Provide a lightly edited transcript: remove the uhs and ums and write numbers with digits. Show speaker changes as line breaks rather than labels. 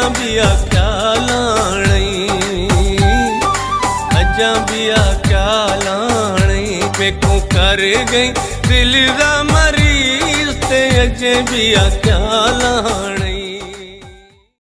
भी आख्या लाणी, अजा भी आख्या लाणी। बेको कर गई दिल दा मरीज ते अजे भी आख्या लाणी।